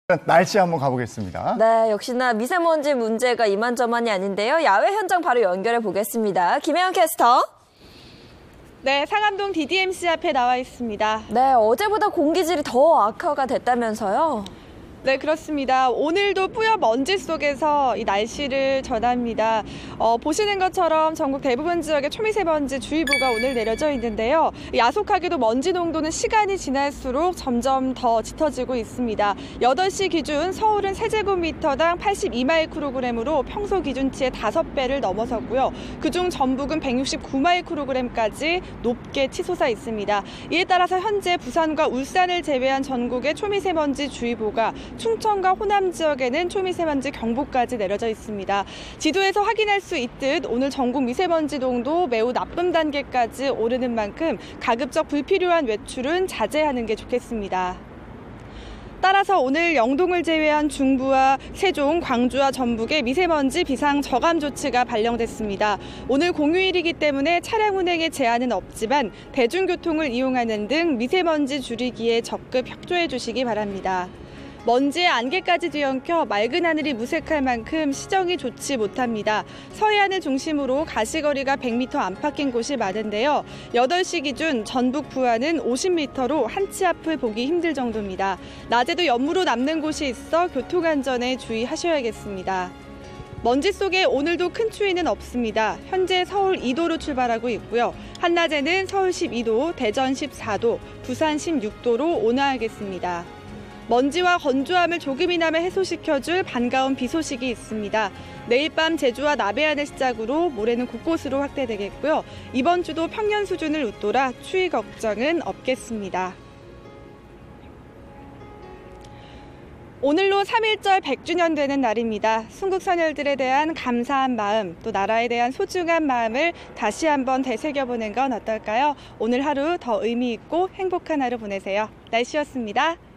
날씨 한번 가보겠습니다. 네, 역시나 미세먼지 문제가 이만저만이 아닌데요. 야외 현장 바로 연결해 보겠습니다. 김혜영 캐스터. 네, 상암동 DDMC 앞에 나와 있습니다. 네, 어제보다 공기질이 더 악화가 됐다면서요? 네, 그렇습니다. 오늘도 뿌연 먼지 속에서 이 날씨를 전합니다. 보시는 것처럼 전국 대부분 지역에 초미세먼지 주의보가 오늘 내려져 있는데요. 야속하게도 먼지 농도는 시간이 지날수록 점점 더 짙어지고 있습니다. 8시 기준 서울은 세제곱미터당 82마이크로그램으로 평소 기준치의 5배를 넘어섰고요. 그중 전북은 169마이크로그램까지 높게 치솟아 있습니다. 이에 따라서 현재 부산과 울산을 제외한 전국의 초미세먼지 주의보가 충청과 호남 지역에는 초미세먼지 경보까지 내려져 있습니다. 지도에서 확인할 수 있듯 오늘 전국 미세먼지 농도 매우 나쁨 단계까지 오르는 만큼 가급적 불필요한 외출은 자제하는 게 좋겠습니다. 따라서 오늘 영동을 제외한 중부와 세종, 광주와 전북에 미세먼지 비상 저감 조치가 발령됐습니다. 오늘 공휴일이기 때문에 차량 운행에 제한은 없지만 대중교통을 이용하는 등 미세먼지 줄이기에 적극 협조해 주시기 바랍니다. 먼지에 안개까지 뒤엉켜 맑은 하늘이 무색할 만큼 시정이 좋지 못합니다. 서해안을 중심으로 가시거리가 100m 안팎인 곳이 많은데요. 8시 기준 전북 부안은 50m로 한치 앞을 보기 힘들 정도입니다. 낮에도 연무로 남는 곳이 있어 교통안전에 주의하셔야겠습니다. 먼지 속에 오늘도 큰 추위는 없습니다. 현재 서울 2도로 출발하고 있고요. 한낮에는 서울 12도, 대전 14도, 부산 16도로 온화하겠습니다. 먼지와 건조함을 조금이나마 해소시켜줄 반가운 비 소식이 있습니다. 내일 밤 제주와 남해안을 시작으로 모레는 곳곳으로 확대되겠고요. 이번 주도 평년 수준을 웃돌아 추위 걱정은 없겠습니다. 오늘로 3.1절 100주년 되는 날입니다. 순국 선열들에 대한 감사한 마음, 또 나라에 대한 소중한 마음을 다시 한번 되새겨보는 건 어떨까요? 오늘 하루 더 의미 있고 행복한 하루 보내세요. 날씨였습니다.